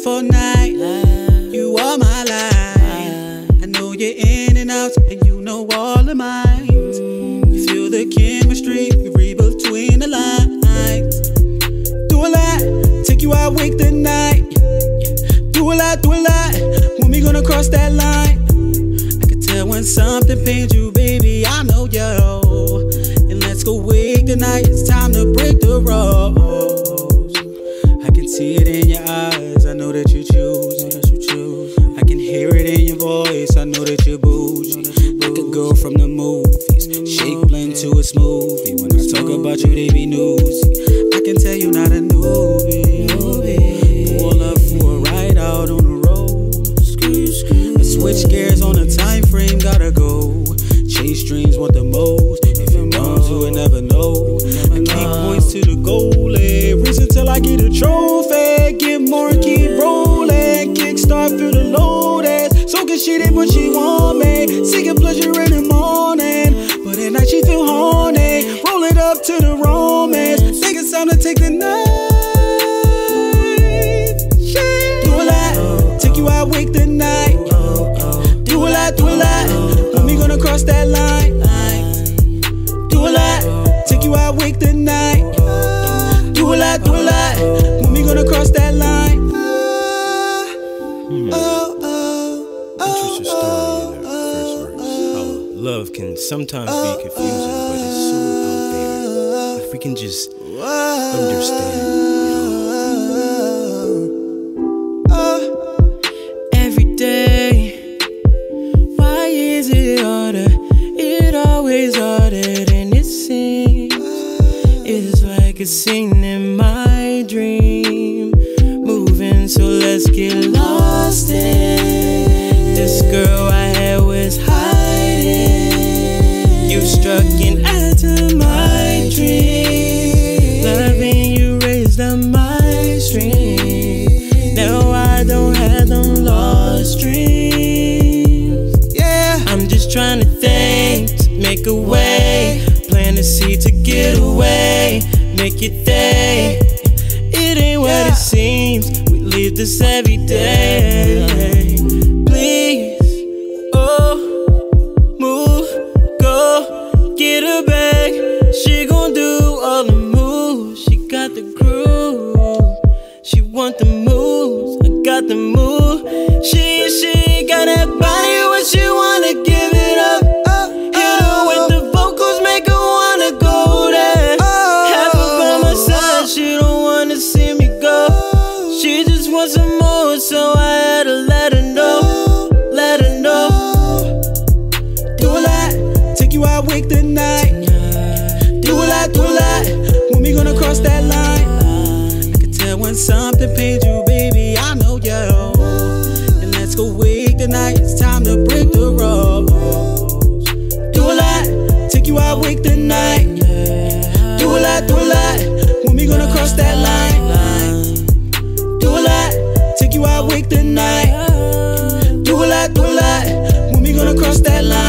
for a night. You are my life. I know you're in and out, and you know all of mine. You feel the chemistry, we read between the lines. Do a lot, take you out, wake the night. Do a lot, when we gonna cross that line? I can tell when something pains you, baby, I know you. And let's go wake the night, it's time to break the rules. I can see it in your eyes, I know that you choose. I can hear it in your voice, I know that you're bougie. Like a girl from the movies, shake blend to a smoothie. When I talk about you, they be newsy. I can tell you not a newbie. Pull up for a ride out on the road. Let's switch gears on a time frame, gotta go. Chase dreams, want the most. If you want to, and never know. I keep points to the goal, race until I get a trophy. Get more and keep rolling. Kickstart, feel the load ass. So good shit ain't what she want me. Seeking pleasure in the morning, but at night she feel horny. Roll it up to the romance. Think it's time to take the night. Do a lot, take you out, wake the night. Do a lot, when we gonna cross that line? Do a lot, take you out, wake the night. Do a lot, when we gonna cross that line? Interesting story in the first verse. How love can sometimes be confusing, but it's so out there. If we can just understand, Every day, why is it harder? It always harder than it seems. It's like a scene in my dream, moving, so let's get lost in. This girl I had was hiding. You struck and add to my dream. Loving you raised up my stream. Now I don't have them lost dreams. Yeah, I'm just trying to think, to make a way. Plant a seed to get away. Make it day. It ain't what it seems. We live this every day. Please, move, go, get her back. She gon' do all the moves. She got the groove. She want the moves. I got the move. She got that body when she wanna give it up. Hit her with the vocals, make her wanna go there. Have her by my side, she don't wanna see me go. She just wants some more, so I had to let her know. Let her know. do a lot, take you out, wake the night. Do a lot, when we gonna cross that line? I can tell when something pains you, baby, I know you. And let's go wake the night, it's time to break the rules. Do a lot, take you out, wake the night. Do a lot, when we gonna cross that line? Do a lot, take you out, wake the night. Do a lot, when we gonna cross that line?